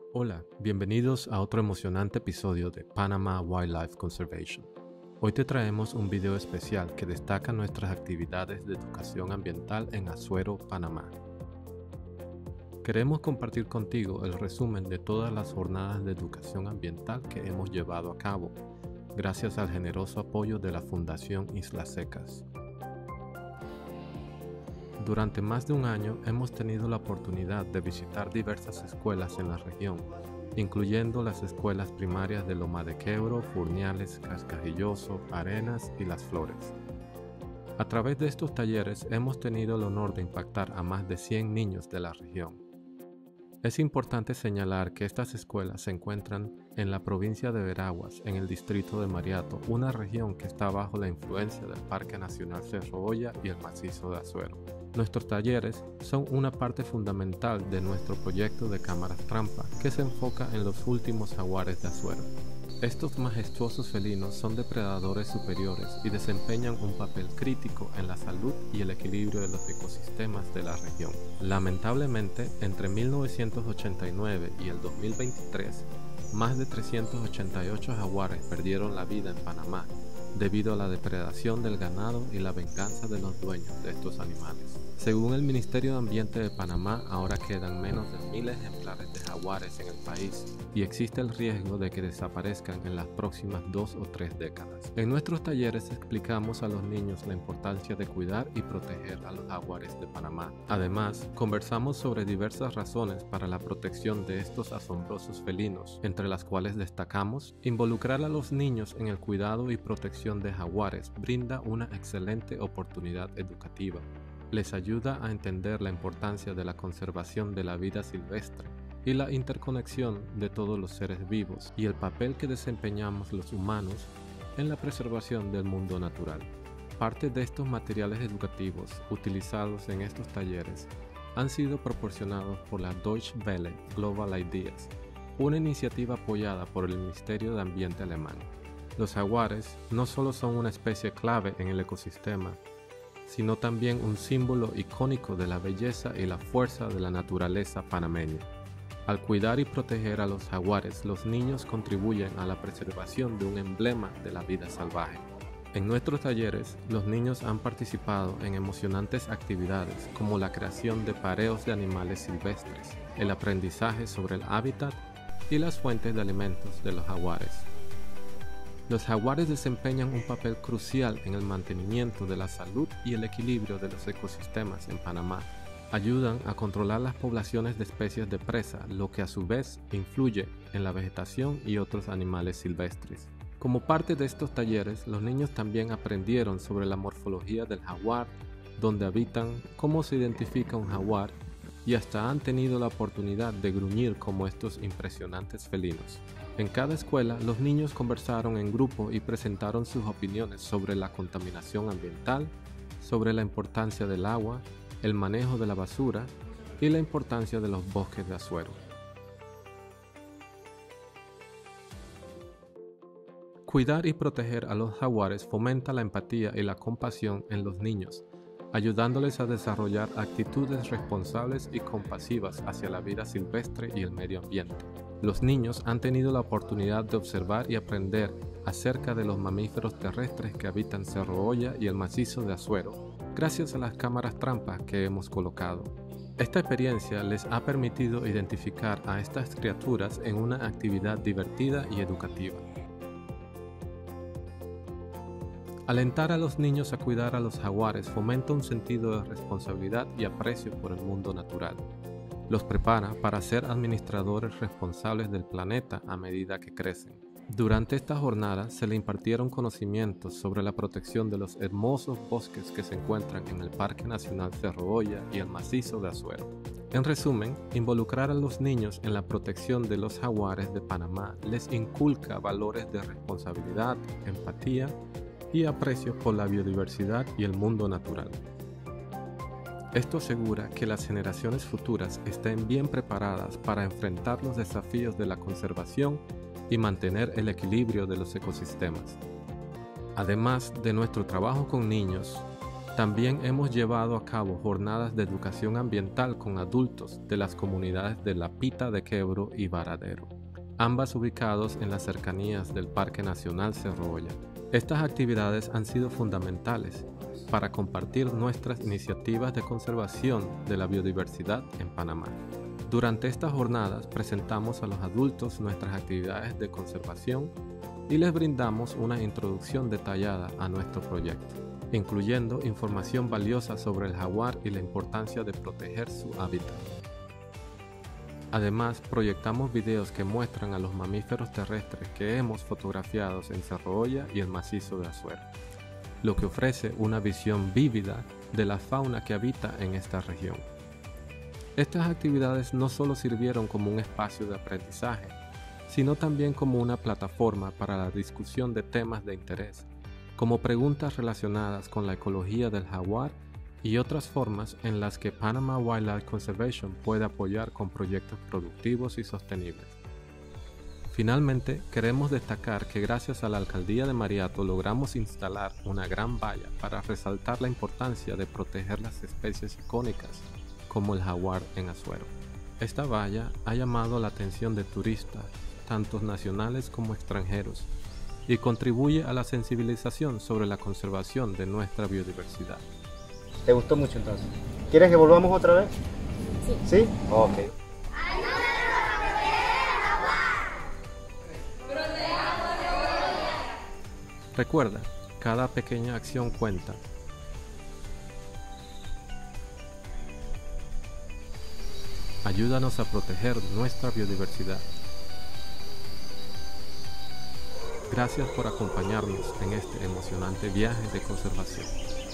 Hola, bienvenidos a otro emocionante episodio de Panama Wildlife Conservation. Hoy te traemos un video especial que destaca nuestras actividades de educación ambiental en Azuero, Panamá. Queremos compartir contigo el resumen de todas las jornadas de educación ambiental que hemos llevado a cabo, gracias al generoso apoyo de la Fundación Islas Secas. Durante más de un año hemos tenido la oportunidad de visitar diversas escuelas en la región, incluyendo las escuelas primarias de Loma de Quebro, Furniales, Cascajilloso, Arenas y Las Flores. A través de estos talleres hemos tenido el honor de impactar a más de 100 niños de la región. Es importante señalar que estas escuelas se encuentran en la provincia de Veraguas, en el distrito de Mariato, una región que está bajo la influencia del Parque Nacional Cerro Olla y el Macizo de Azuero. Nuestros talleres son una parte fundamental de nuestro proyecto de cámaras trampa, que se enfoca en los últimos jaguares de Azuero. Estos majestuosos felinos son depredadores superiores y desempeñan un papel crítico en la salud y el equilibrio de los ecosistemas de la región. Lamentablemente, entre 1989 y el 2023, más de 388 jaguares perdieron la vida en Panamá debido a la depredación del ganado y la venganza de los dueños de estos animales. Según el Ministerio de Ambiente de Panamá, ahora quedan menos de 1000 ejemplares de jaguares en el país y existe el riesgo de que desaparezcan en las próximas 2 o 3 décadas. En nuestros talleres explicamos a los niños la importancia de cuidar y proteger a los jaguares de Panamá. Además, conversamos sobre diversas razones para la protección de estos asombrosos felinos, entre las cuales destacamos: involucrar a los niños en el cuidado y protección de jaguares brinda una excelente oportunidad educativa. Les ayuda a entender la importancia de la conservación de la vida silvestre y la interconexión de todos los seres vivos y el papel que desempeñamos los humanos en la preservación del mundo natural. Parte de estos materiales educativos utilizados en estos talleres han sido proporcionados por la Deutsche Welle Global Ideas, una iniciativa apoyada por el Ministerio de Ambiente alemán. Los jaguares no solo son una especie clave en el ecosistema, sino también un símbolo icónico de la belleza y la fuerza de la naturaleza panameña. Al cuidar y proteger a los jaguares, los niños contribuyen a la preservación de un emblema de la vida salvaje. En nuestros talleres, los niños han participado en emocionantes actividades como la creación de pareos de animales silvestres, el aprendizaje sobre el hábitat y las fuentes de alimentos de los jaguares. Los jaguares desempeñan un papel crucial en el mantenimiento de la salud y el equilibrio de los ecosistemas en Panamá. Ayudan a controlar las poblaciones de especies de presa, lo que a su vez influye en la vegetación y otros animales silvestres. Como parte de estos talleres, los niños también aprendieron sobre la morfología del jaguar, dónde habitan, cómo se identifica un jaguar, y hasta han tenido la oportunidad de gruñir como estos impresionantes felinos. En cada escuela, los niños conversaron en grupo y presentaron sus opiniones sobre la contaminación ambiental, sobre la importancia del agua, el manejo de la basura y la importancia de los bosques de Azuero. Cuidar y proteger a los jaguares fomenta la empatía y la compasión en los niños, ayudándoles a desarrollar actitudes responsables y compasivas hacia la vida silvestre y el medio ambiente. Los niños han tenido la oportunidad de observar y aprender acerca de los mamíferos terrestres que habitan Cerro Olla y el Macizo de Azuero, gracias a las cámaras trampas que hemos colocado. Esta experiencia les ha permitido identificar a estas criaturas en una actividad divertida y educativa. Alentar a los niños a cuidar a los jaguares fomenta un sentido de responsabilidad y aprecio por el mundo natural. Los prepara para ser administradores responsables del planeta a medida que crecen. Durante esta jornada se le impartieron conocimientos sobre la protección de los hermosos bosques que se encuentran en el Parque Nacional Cerro Olla y el Macizo de Azuero. En resumen, involucrar a los niños en la protección de los jaguares de Panamá les inculca valores de responsabilidad, empatía y aprecio por la biodiversidad y el mundo natural. Esto asegura que las generaciones futuras estén bien preparadas para enfrentar los desafíos de la conservación y mantener el equilibrio de los ecosistemas. Además de nuestro trabajo con niños, También hemos llevado a cabo jornadas de educación ambiental con adultos de las comunidades de La Pita de Quebro y Varadero, ambas ubicados en las cercanías del Parque Nacional Cerro Olla. Estas actividades han sido fundamentales para compartir nuestras iniciativas de conservación de la biodiversidad en Panamá. Durante estas jornadas presentamos a los adultos nuestras actividades de conservación y les brindamos una introducción detallada a nuestro proyecto, incluyendo información valiosa sobre el jaguar y la importancia de proteger su hábitat. Además, proyectamos videos que muestran a los mamíferos terrestres que hemos fotografiado en Cerro Olla y el macizo de Azuero, lo que ofrece una visión vívida de la fauna que habita en esta región. Estas actividades no solo sirvieron como un espacio de aprendizaje, sino también como una plataforma para la discusión de temas de interés, como preguntas relacionadas con la ecología del jaguar y otras formas en las que Panama Wildlife Conservation puede apoyar con proyectos productivos y sostenibles. Finalmente, queremos destacar que gracias a la Alcaldía de Mariato logramos instalar una gran valla para resaltar la importancia de proteger las especies icónicas como el jaguar en Azuero. Esta valla ha llamado la atención de turistas, tanto nacionales como extranjeros, y contribuye a la sensibilización sobre la conservación de nuestra biodiversidad. ¿Te gustó mucho entonces? ¿Quieres que volvamos otra vez? Sí. ¿Sí? Ok. Recuerda, cada pequeña acción cuenta. Ayúdanos a proteger nuestra biodiversidad. Gracias por acompañarnos en este emocionante viaje de conservación.